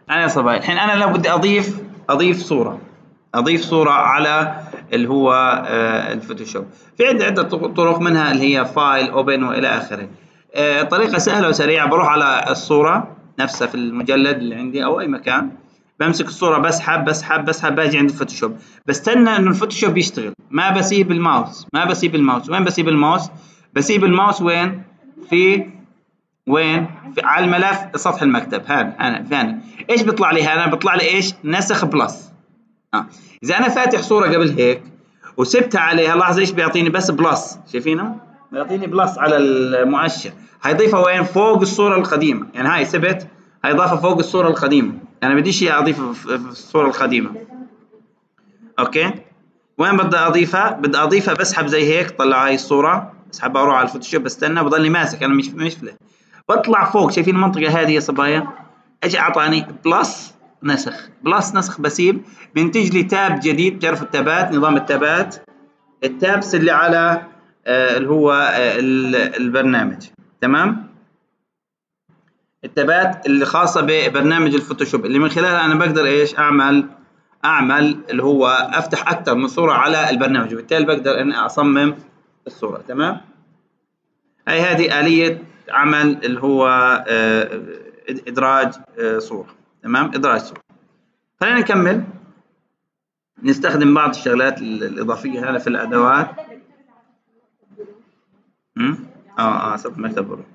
انا صبايا الحين انا لو بدي اضيف صوره على اللي هو الفوتوشوب. في عندي عده طرق، منها اللي هي فايل اوبن والى اخره. طريقه سهله وسريعه، بروح على الصوره نفسها في المجلد اللي عندي او اي مكان، بمسك الصوره بسحب باجي عند الفوتوشوب، بستنى انه الفوتوشوب يشتغل، ما بسيب الماوس. وين بسيب الماوس؟ بسيب الماوس وين؟ في على الملف سطح المكتب. هذا انا ايش بيطلع لي؟ هذا بيطلع لي ايش؟ نسخ بلس. اذا انا فاتح صوره قبل هيك وسبتها عليها، لاحظ ايش بيعطيني؟ بس بلس، شايفينه؟ بيعطيني بلس على المؤشر. هيضيفها وين؟ فوق الصوره القديمه. يعني هاي سبت، هاي ضافها فوق الصوره القديمه. انا بديش اضيفها في الصوره القديمه. اوكي، وين بدي اضيفها؟ بدي اضيفها بسحب زي هيك، طلع هاي الصوره، بسحبها اروح على الفوتوشوب، بستنى بضلني ماسك، انا مش مشكله. بطلع فوق، شايفين المنطقه هذه يا صبايا؟ ايش اعطاني؟ بلس نسخ، بسيب، بينتج لي تاب جديد. بتعرفوا التابات، نظام التابات، التابس اللي على اللي هو البرنامج. تمام، التابات اللي خاصه ببرنامج الفوتوشوب، اللي من خلالها انا بقدر ايش اعمل اللي هو افتح اكثر من صوره على البرنامج، وبالتالي بقدر اني اصمم الصوره. تمام، هذه آلية عمل اللي هو إدراج صورة. تمام، إدراج صورة. خلينا نكمل، نستخدم بعض الشغلات الإضافية هذا في الأدوات. سطح المكتب بروح.